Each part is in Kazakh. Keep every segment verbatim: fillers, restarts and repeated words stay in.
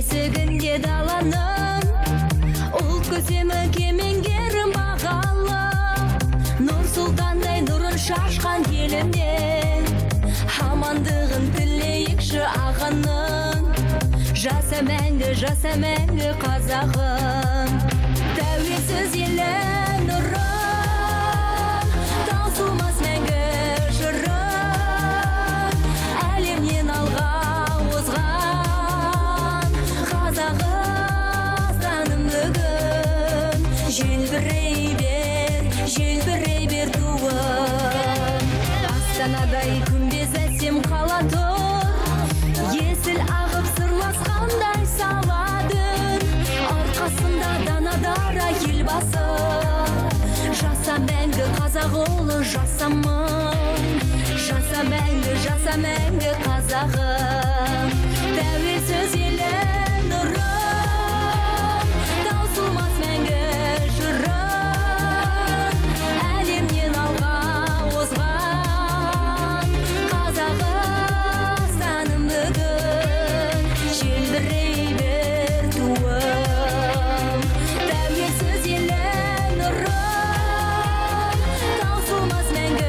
есігінде даланың, ұлт көсемі кемеңгерім бағалы, нұр сұлтандай нұрын шашқан еліне, амандығын тілейікші ағаның, жаса мәңгі, жаса мәңгі қазағым. Тәуелсіз елі нұрын, таусылмас мәңгі жырын, әлемнен алға озған Қазақстаным бүгін. Желбірей бер, желбірей бер туым, Астанадай күмбез әсем қала тұр, есіл ағып сырласқандай саладыр, арқасында данадара елбасы. Жаса мәңгі қазақ ұлы, жасамын, жаса мәңгі, жаса мәңгі қазағым. Тәуелсіз елі нұрын, таусылмас мәңгі жырын, әлемнен алға озған Қазақстаным бүгін. Желбірей бер туым, тәуелсіз елі нұрын, таусылмас мәңгі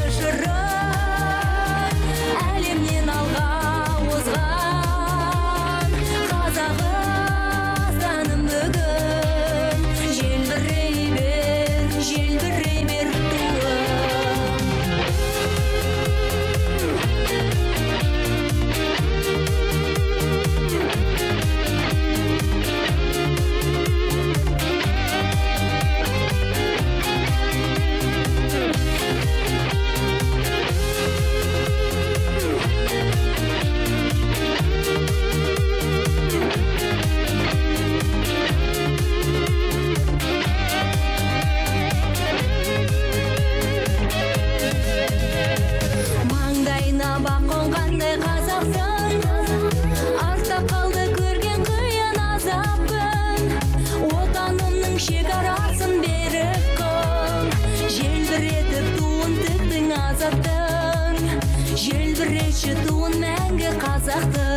жырын, әлемнен алға озған Қазақстаным бүгін. Желбірей бер, желбірей бер туым. Маңдайына бақ қонғандай қазақтың, артта қалды көрген қиын азапын, отанымның шекарасын беріп қыл, желбіретіп туын тіктің азаттың, желбіретші туын мәңгі қазақтың.